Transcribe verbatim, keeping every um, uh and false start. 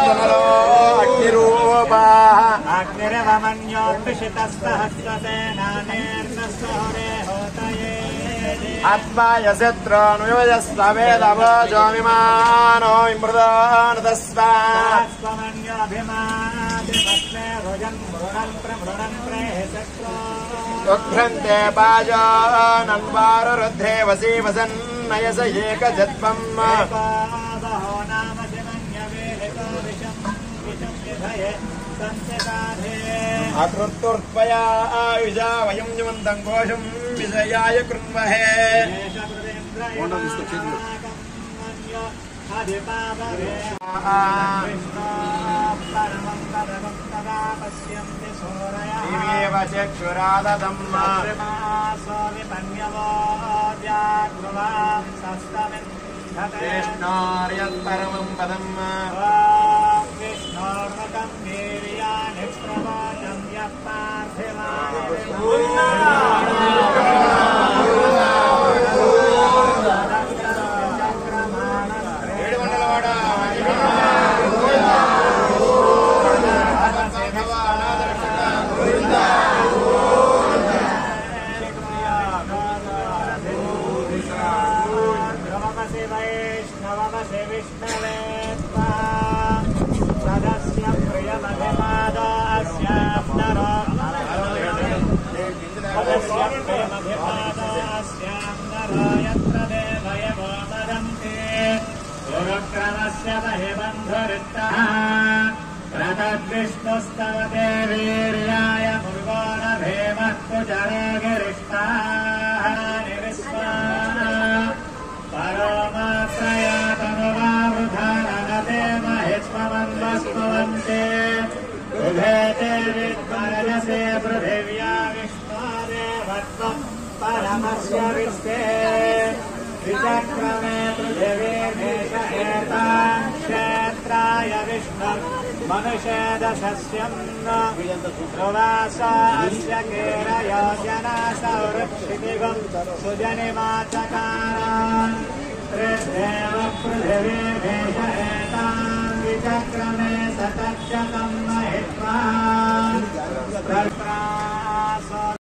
पुनरो अग्निरूपा अग्निरवमन्योद्विषितस्तहस्रसेनानेर्नस्वरे होतये आत्माय शत्रुन्युजस्ववेदवोजो विमानो विमृदानतस्वा स्वमन्योऽभिमादिमस्मे रुजन् मृणन् प्रमृणन् प्रेशक्रो उग्रन्ते पाजानन्वारुरुद्रे वसी वसन्नयस एकजत्वम् एकादहो नाम शिवन्यवेलितो विषम् विषम् विधये संस्काधे अकृत्तुर्त्वया आयुजा वयं युवन्तं घोषं विजयाय कृण्महे दिवेव चक्षुराददम् कृष्णार्यत्परमं पदम् विष्णोर्मकं वीर्याणि प्रवाचं यः वैष्णवमसि विष्णवे सदस्य प्रियमभिपादास्यां नरो सदस्य प्रियमभिपादास्यां नरो यत्र देवयवो वदन्ति गुरुक्रमस्य महिबन्धुरिक्तः प्रतद्विष्णुस्तवते वीर्याय मुर्गो न भीमः कुचरो गिरिष्टाः निविश्वा परोमात्रयातनुवावृधानगते महिष्मवन्वस्मवन्ते उभेते विद्मरजसे पृथिव्या विष्णोदेवत्वं परमस्य विश्वे विचक्रमे पृथिवीर्देश एतां क्षेत्राय विष्णुं मनुषेदशस्यम् ध्रुवासास्य केरयो जनासौरक्षितिगं सुजनिमाचकारान् त्रिदेव पृथिवीर्देश एतां विचक्रमे सतक्षकम्